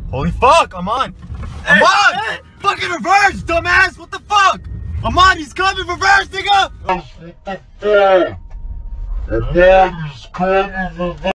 Holy fuck, I'm on. I'm on! Hey, fucking reverse, dumbass! What the fuck? I'm on, he's coming, reverse, nigga! What the fuck? I'm on, he's coming, reverse.